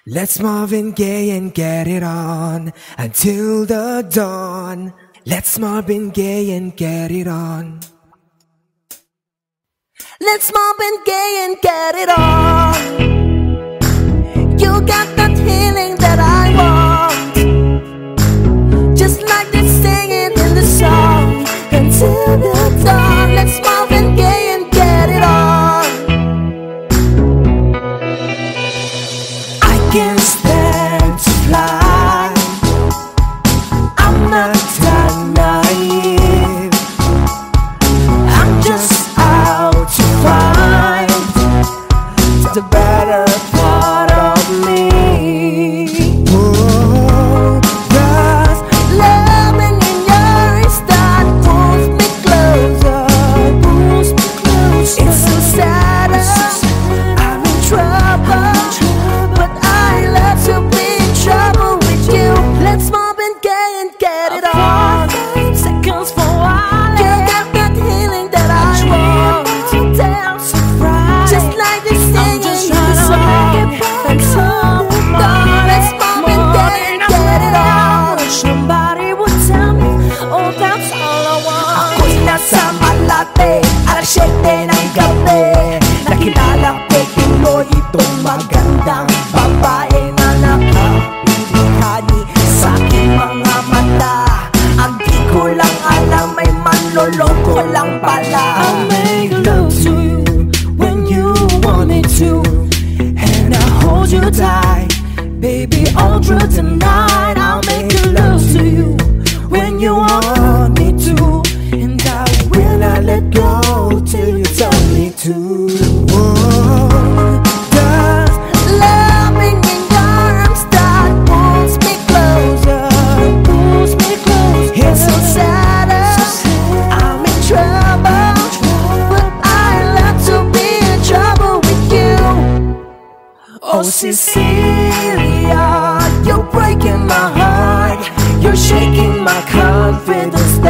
Let's Marvin Gaye and get it on until the dawn. Let's Marvin Gaye and get it on. Let's Marvin Gaye and get it on. You got that healing that I want, just like they sing it in the song. Until the dawn, let's Marvin Gaye and get it on. I can't stand to fly, I'm not that naive. I'm just out to find the better part of me. Oh, Cause loving in your eyes that pulls me closer, pulls me closer. It's so sad, I'm in trouble, but I love to be in trouble with you. Let's Marvin Gaye and get it on. 5 seconds for a while. You got that healing that I want, just like they sing in the song. Until the dawn, let's Marvin Gaye and get it on. Somebody would tell me, oh, that's all I want. Ako'y nasa Malate, alas 7 ng gabi. Nakilala ko tuloy itong magandang babae na nakapilihani sa aking mga mata. Ang di ko lang alam, may manloloko lang pala. I'll make love to you when you want me to, and I'll hold you tight, baby, all through the night. I'll make love to you when you want me to, and I will not let go till you tell me to. Cause loving in your arms that pulls me closer, pulls me closer. It's so sad, I'm in trouble, but I love to be in trouble with you. Oh, Cecilia, you're breaking my heart, you're shaking my confidence.